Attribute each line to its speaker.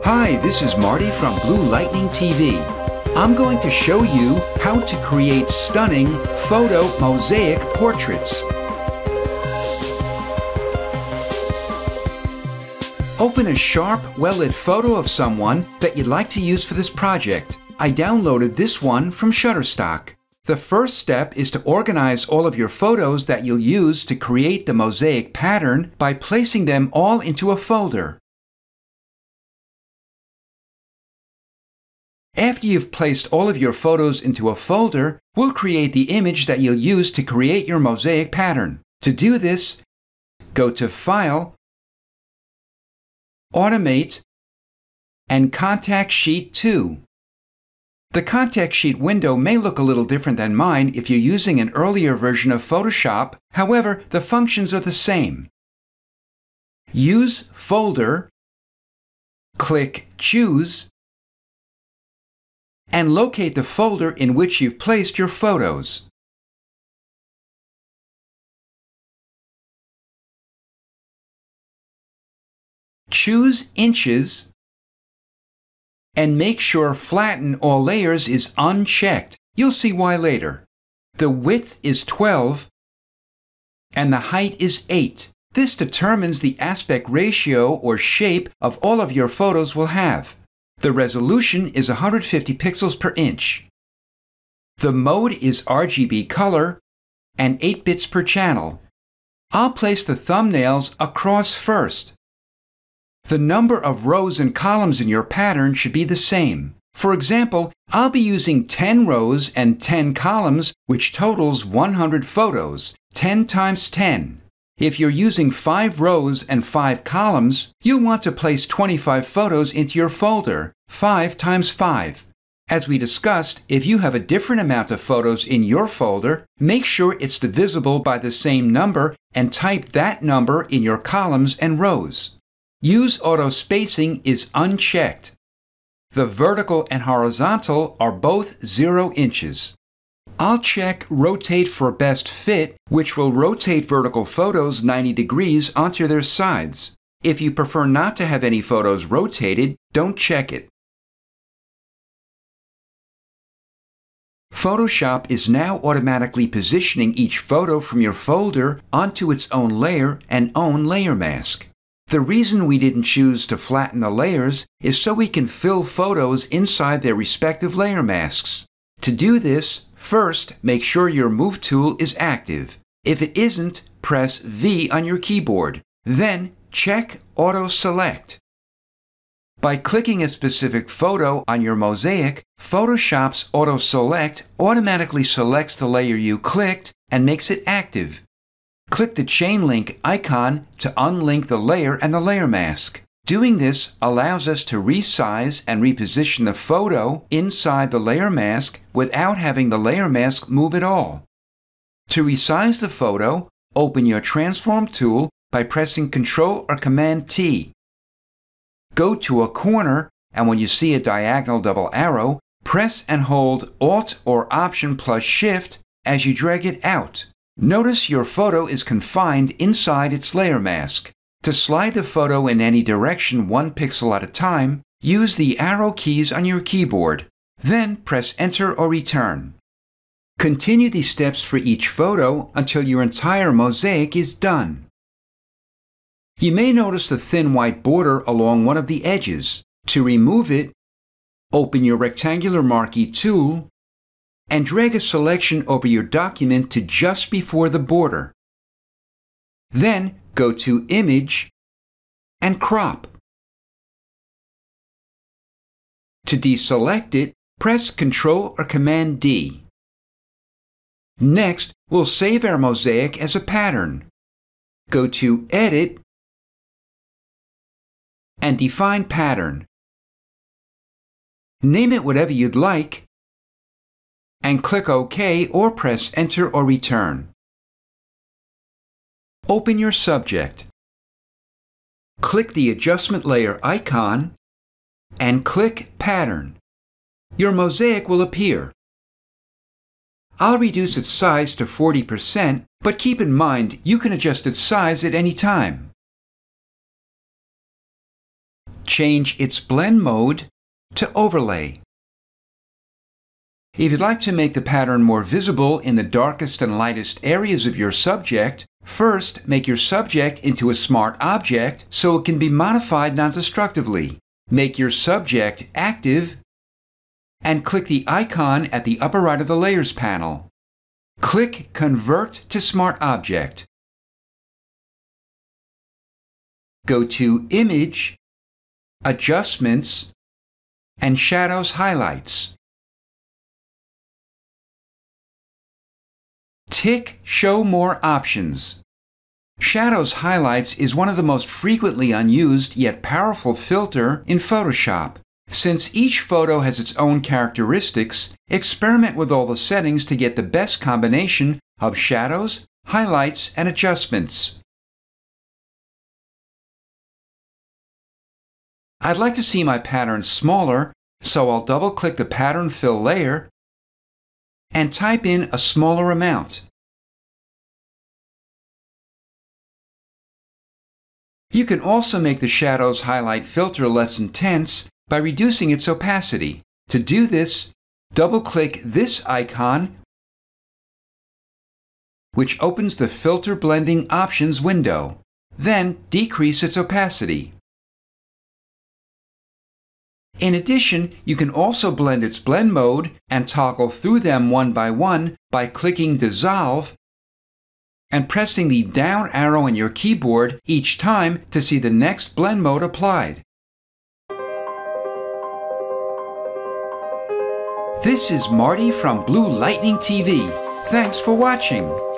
Speaker 1: Hi, this is Marty from Blue Lightning TV. I'm going to show you how to create stunning photo mosaic portraits. Open a sharp, well-lit photo of someone that you'd like to use for this project. I downloaded this one from Shutterstock. The first step is to organize all of your photos that you'll use to create the mosaic pattern by placing them all into a folder. After you've placed all of your photos into a folder, we'll create the image that you'll use to create your mosaic pattern. To do this, go to File, Automate, and Contact Sheet 2. The contact sheet window may look a little different than mine if you're using an earlier version of Photoshop. However, the functions are the same. Use Folder, click Choose, and locate the folder in which you've placed your photos. Choose Inches and make sure Flatten All Layers is unchecked. You'll see why later. The width is 12 and the height is 8. This determines the aspect ratio or shape of all of your photos will have. The resolution is 150 pixels per inch. The mode is RGB color and 8 bits per channel. I'll place the thumbnails across first. The number of rows and columns in your pattern should be the same. For example, I'll be using 10 rows and 10 columns, which totals 100 photos, 10 times 10. If you're using 5 rows and 5 columns, you'll want to place 25 photos into your folder, 5 times 5. As we discussed, if you have a different amount of photos in your folder, make sure it's divisible by the same number and type that number in your columns and rows. Use auto spacing is unchecked. The vertical and horizontal are both 0 inches. I'll check Rotate for Best Fit, which will rotate vertical photos 90 degrees onto their sides. If you prefer not to have any photos rotated, don't check it. Photoshop is now automatically positioning each photo from your folder onto its own layer and own layer mask. The reason we didn't choose to flatten the layers is so we can fill photos inside their respective layer masks. To do this, first make sure your Move tool is active. If it isn't, press V on your keyboard. Then check Auto Select. By clicking a specific photo on your mosaic, Photoshop's Auto Select automatically selects the layer you clicked and makes it active. Click the chain link icon to unlink the layer and the layer mask. Doing this allows us to resize and reposition the photo inside the layer mask without having the layer mask move at all. To resize the photo, open your Transform tool by pressing Ctrl or Command T. Go to a corner, and when you see a diagonal double arrow, press and hold Alt or Option plus Shift as you drag it out. Notice your photo is confined inside its layer mask. To slide the photo in any direction 1 pixel at a time, use the arrow keys on your keyboard. Then press Enter or Return. Continue these steps for each photo until your entire mosaic is done. You may notice the thin white border along one of the edges. To remove it, open your rectangular marquee tool and drag a selection over your document to just before the border. Then go to Image and Crop. To deselect it, press Ctrl or Command D. Next, we'll save our mosaic as a pattern. Go to Edit and Define Pattern. Name it whatever you'd like and click OK or press Enter or Return. Open your subject. Click the adjustment layer icon and click Pattern. Your mosaic will appear. I'll reduce its size to 40%, but keep in mind you can adjust its size at any time. change its blend mode to overlay. If you'd like to make the pattern more visible in the darkest and lightest areas of your subject, first make your subject into a smart object so it can be modified non-destructively. Make your subject active and click the icon at the upper right of the Layers panel. Click Convert to Smart Object. Go to Image, Adjustments, and Shadows Highlights. Tick Show More Options. Shadows Highlights is one of the most frequently unused yet powerful filter in Photoshop. Since each photo has its own characteristics, experiment with all the settings to get the best combination of shadows, highlights, and adjustments. I'd like to see my pattern smaller, so I'll double-click the Pattern Fill layer and type in a smaller amount. You can also make the Shadows Highlight filter less intense by reducing its opacity. To do this, double-click this icon, which opens the Filter Blending Options window. Then decrease its opacity. In addition, you can also blend its blend mode and toggle through them one by clicking Dissolve and pressing the down arrow on your keyboard each time to see the next blend mode applied. This is Marty from Blue Lightning TV. Thanks for watching.